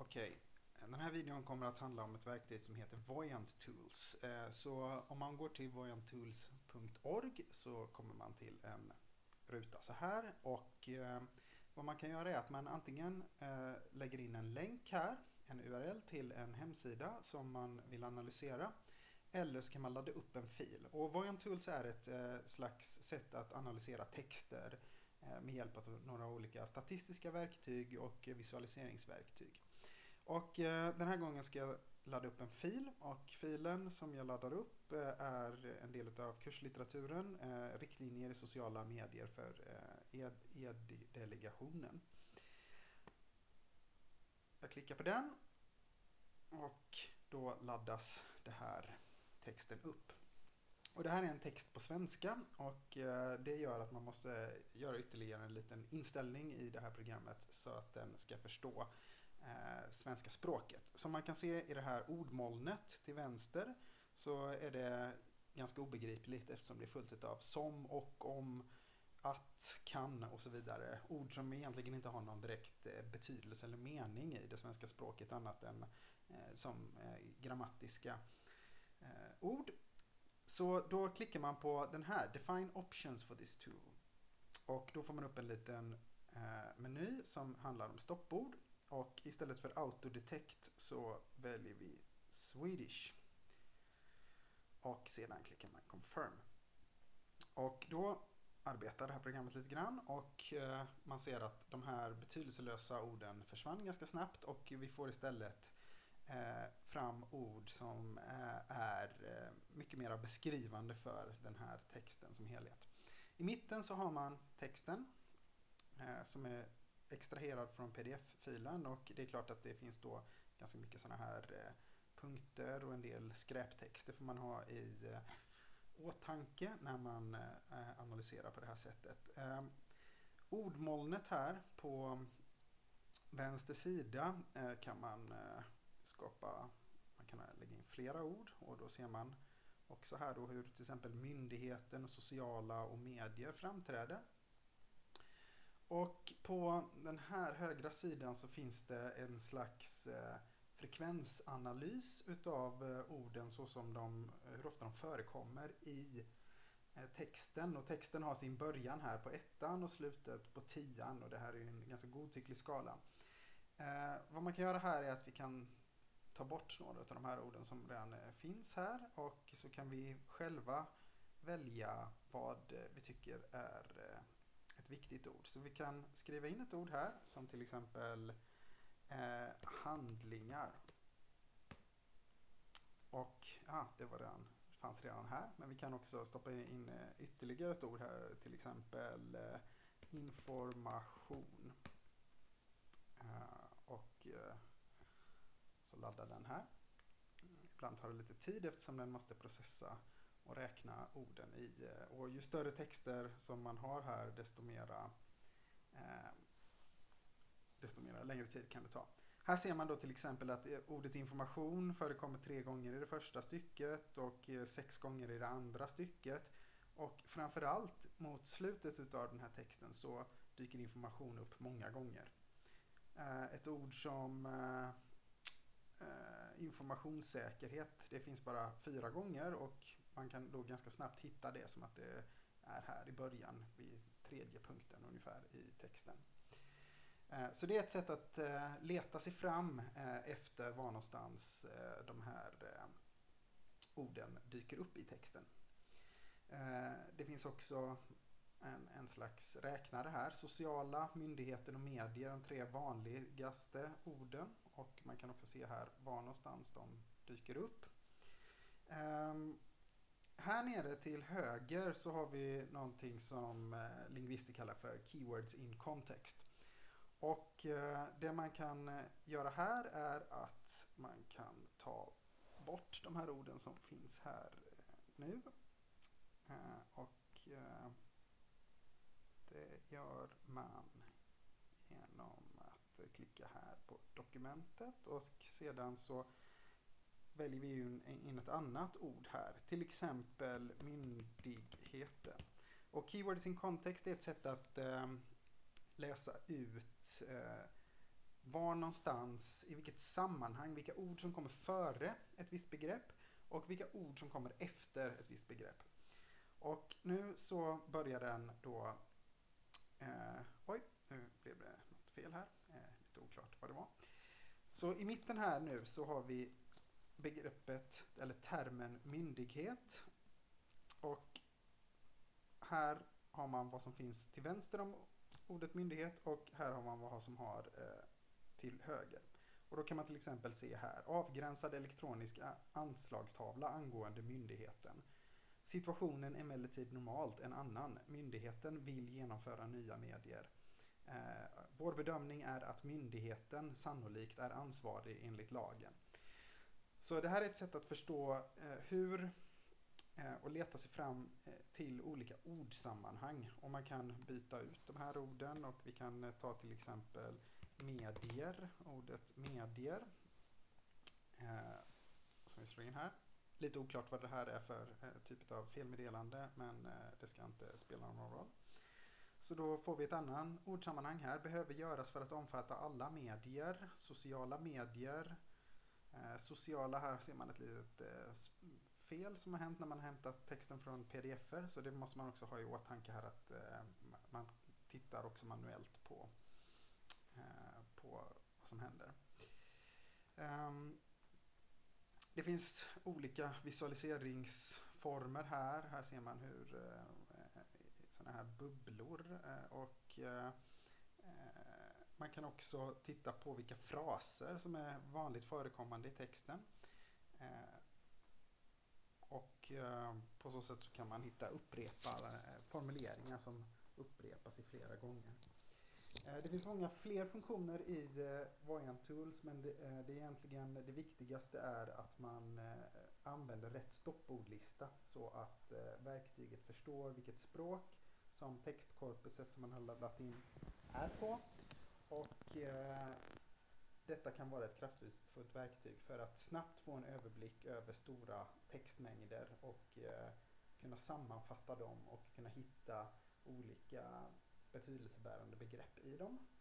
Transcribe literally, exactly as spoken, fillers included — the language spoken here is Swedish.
Okej, den här videon kommer att handla om ett verktyg som heter Voyant Tools. Eh, Så om man går till voyant tools punkt org så kommer man till en ruta så här. Och eh, vad man kan göra är att man antingen eh, lägger in en länk här, en U R L till en hemsida som man vill analysera. Eller så kan man ladda upp en fil. Och Voyant Tools är ett eh, slags sätt att analysera texter eh, med hjälp av några olika statistiska verktyg och visualiseringsverktyg. Och eh, den här gången ska jag ladda upp en fil, och filen som jag laddar upp eh, är en del av kurslitteraturen, eh, riktlinjer i sociala medier för eh, E D-delegationen. Jag klickar på den och då laddas det här texten upp. Och det här är en text på svenska, och eh, det gör att man måste göra ytterligare en liten inställning i det här programmet så att den ska förstå Eh, svenska språket. Som man kan se i det här ordmolnet till vänster så är det ganska obegripligt eftersom det är fullt av som, och, om, att, kan och så vidare. Ord som egentligen inte har någon direkt eh, betydelse eller mening i det svenska språket annat än eh, som eh, grammatiska eh, ord. Så då klickar man på den här Define options for this tool. Och då får man upp en liten eh, meny som handlar om stoppord. Och istället för autodetect så väljer vi Swedish. Och sedan klickar man confirm. Och då arbetar det här programmet lite grann, och eh, man ser att de här betydelselösa orden försvann ganska snabbt, och vi får istället eh, fram ord som eh, är eh, mycket mer beskrivande för den här texten som helhet. I mitten så har man texten eh, som är extraherad från P D F-filen, och det är klart att det finns då ganska mycket sådana här eh, punkter och en del skräptext. Det får man ha i eh, åtanke när man eh, analyserar på det här sättet. Eh, ordmolnet här på vänster sida eh, kan man eh, skapa, man kan lägga in flera ord, och då ser man också här då hur till exempel myndigheten, sociala och medier framträder. Och på den här högra sidan så finns det en slags eh, frekvensanalys utav eh, orden så som de, hur ofta de förekommer i eh, texten. Och texten har sin början här på ettan och slutet på tian, och det här är en ganska godtycklig skala. Eh, vad man kan göra här är att vi kan ta bort några av de här orden som redan eh, finns här, och så kan vi själva välja vad eh, vi tycker är eh, ett viktigt ord. Så vi kan skriva in ett ord här som till exempel eh, handlingar. Och ja, det var redan, fanns redan här, men vi kan också stoppa in eh, ytterligare ett ord här, till exempel eh, information. Eh, och eh, så laddar den här. Ibland tar det lite tid eftersom den måste processa och räkna orden i. Och ju större texter som man har här, desto mera, eh, desto mera längre tid kan det ta. Här ser man då till exempel att ordet information förekommer tre gånger i det första stycket och sex gånger i det andra stycket. Och framförallt mot slutet av den här texten så dyker information upp många gånger. Eh, ett ord som eh, informationssäkerhet, det finns bara fyra gånger, och man kan då ganska snabbt hitta det som att det är här i början vid tredje punkten ungefär i texten. Så det är ett sätt att leta sig fram efter var någonstans de här orden dyker upp i texten. Det finns också en, en slags räknare här. Sociala, myndigheten och medier, de tre vanligaste orden. Och man kan också se här var någonstans de dyker upp. Um, här nere till höger så har vi någonting som uh, lingvister kallar för keywords in context. Och uh, det man kan uh, göra här är att man kan ta bort de här orden som finns här uh, nu. Uh, och uh, det gör man genom att klicka här på dokumentet, och sedan så väljer vi in ett annat ord här, till exempel myndigheten. Och keywords in context är ett sätt att eh, läsa ut eh, var någonstans, i vilket sammanhang, vilka ord som kommer före ett visst begrepp och vilka ord som kommer efter ett visst begrepp. Och nu så börjar den då, eh, oj, nu blev det något fel här, eh, lite oklart vad det var. Så i mitten här nu så har vi begreppet, eller termen myndighet, och här har man vad som finns till vänster om ordet myndighet och här har man vad som har eh, till höger. Och då kan man till exempel se här, avgränsad elektronisk anslagstavla angående myndigheten. Situationen är emellertid normalt en annan. Myndigheten vill genomföra nya medier. Eh, vår bedömning är att myndigheten sannolikt är ansvarig enligt lagen. Så det här är ett sätt att förstå eh, hur eh, och leta sig fram eh, till olika ordsammanhang. Och man kan byta ut de här orden och vi kan eh, ta till exempel medier, ordet medier eh, som vi slår in här. Lite oklart vad det här är för eh, typ av felmeddelande, men eh, det ska inte spela någon roll. Så då får vi ett annan ordsammanhang här. Behöver göras för att omfatta alla medier, sociala medier. Eh, sociala, här ser man ett litet eh, fel som har hänt när man har hämtat texten från pdf-er. Så det måste man också ha i åtanke här att eh, man tittar också manuellt på, eh, på vad som händer. Um, Det finns olika visualiseringsformer här. Här ser man hur eh, sådana här bubblor eh, och eh, man kan också titta på vilka fraser som är vanligt förekommande i texten. Eh, och eh, på så sätt så kan man hitta upprepade eh, formuleringar som upprepas i flera gånger. Det finns många fler funktioner i eh, Voyant Tools, men det, eh, det, är egentligen, det viktigaste är att man eh, använder rätt stoppordlista så att eh, verktyget förstår vilket språk som textkorpuset som man har laddat in är på. Och eh, detta kan vara ett kraftfullt verktyg för att snabbt få en överblick över stora textmängder och eh, kunna sammanfatta dem och kunna hitta olika betydelsebärande begrepp i dem.